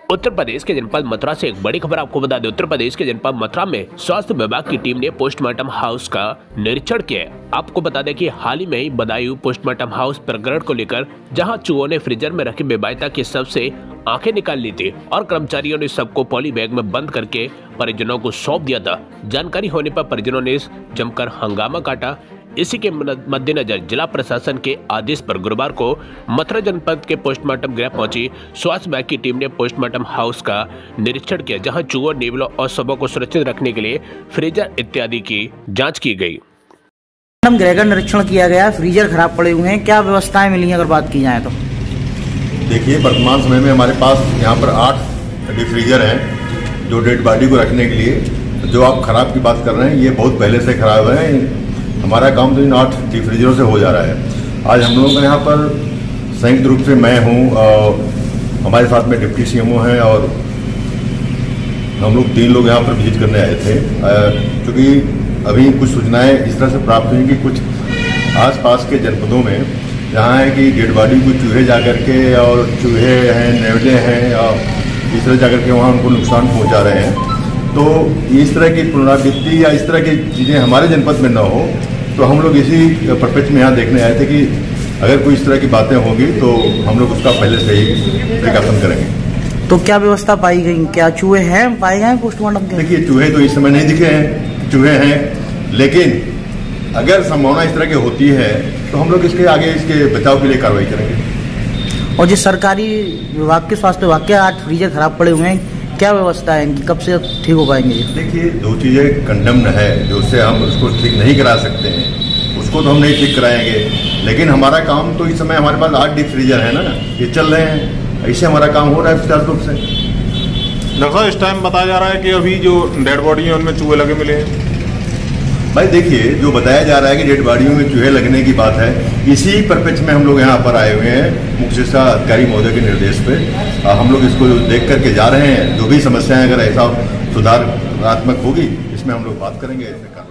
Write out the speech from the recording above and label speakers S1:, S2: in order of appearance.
S1: उत्तर प्रदेश के जनपद मथुरा से एक बड़ी खबर आपको बता दें। उत्तर प्रदेश के जनपद मथुरा में स्वास्थ्य विभाग की टीम ने पोस्टमार्टम हाउस का निरीक्षण किया। आपको बता दें कि हाल ही में ही बदायूं पोस्टमार्टम हाउस प्रकरण को लेकर जहां चूहों ने फ्रीजर में रखे बेबायता के शव से आंखें निकाल ली थी और कर्मचारियों ने सबको पॉली बैग में बंद करके परिजनों को सौंप दिया था। जानकारी होने पर परिजनों ने जमकर हंगामा काटा। इसी के मद्देनजर जिला प्रशासन के आदेश पर गुरुवार को मथुरा जनपद के पोस्टमार्टम गृह पहुंची स्वास्थ्य विभाग की टीम ने पोस्टमार्टम हाउस का निरीक्षण किया, जहां चूहों, नीवलों और शवों को सुरक्षित रखने के लिए फ्रीजर इत्यादि की जांच की गई।
S2: गृह का निरीक्षण किया गया, फ्रीजर खराब पड़े हुए हैं, क्या व्यवस्थाएं मिली अगर बात की जाए तो?
S3: देखिए, वर्तमान समय में हमारे पास यहाँ पर 8 डिफ्रीजर हैं जो डेड बॉडी को रखने के लिए। जो आप खराब की बात कर रहे हैं ये बहुत पहले से खराब है। हमारा काम तो इन 8 डिफ्रीजरों से हो जा रहा है। आज हम लोगों का यहाँ पर संयुक्त रूप से मैं हूँ, हमारे साथ में डिप्टी सीएमओ हैं और हम लोग 3 लोग यहाँ पर विजिट करने आए थे। क्योंकि अभी कुछ सूचनाएं इस तरह से प्राप्त हुई कि कुछ आसपास के जनपदों में जहाँ है कि डेड बॉडी को चूहे जा करके और चूहे हैं, नेवले हैं और इस तरह जा करके वहाँ उनको नुकसान पहुँचा रहे हैं। तो इस तरह की पुनरावृत्ति या इस तरह की चीज़ें हमारे जनपद में न हो, तो हम लोग इसी परिप्रेक्ष्य में यहाँ देखने आए थे कि अगर कोई इस तरह की बातें होंगी तो हम लोग उसका पहले से ही प्रिकॉशन करेंगे।
S2: तो क्या व्यवस्था पाई गई? क्या चूहे हैं पाए गए पोस्टमार्टम के?
S3: देखिए, चूहे तो इस समय नहीं दिखे हैं, चूहे हैं, लेकिन अगर संभावना इस तरह की होती है तो हम लोग इसके आगे इसके बचाव के लिए कार्रवाई करेंगे।
S2: और जिस सरकारी विभाग के स्वास्थ्य विभाग के 8 फ्रीजर खराब पड़े हुए हैं, क्या व्यवस्था है इनकी, कब से ठीक हो पाएंगे?
S3: देखिए, जो चीज़ें कंडम्ड है, जो उससे हम उसको ठीक नहीं करा सकते हैं, उसको तो हम नहीं ठीक कराएंगे। लेकिन हमारा काम तो इस समय हमारे पास 8 डीप फ्रीजर है ना, ये चल रहे हैं, ऐसे हमारा काम हो रहा है सुचारू रूप से।
S4: डॉक्टर साहब, इस टाइम बताया जा रहा है कि अभी जो डेड बॉडी है उनमें चूहे लगे मिले हैं।
S3: भाई देखिए, जो बताया जा रहा है कि डेड बॉडियों में चूहे लगने की बात है, इसी परिप्रेक्ष्य में हम लोग यहाँ पर आए हुए हैं मुख्य चिकित्सा अधिकारी महोदय के निर्देश पे। हम लोग इसको देख करके जा रहे हैं। जो भी समस्याएं अगर ऐसा सुधारात्मक होगी इसमें हम लोग बात करेंगे।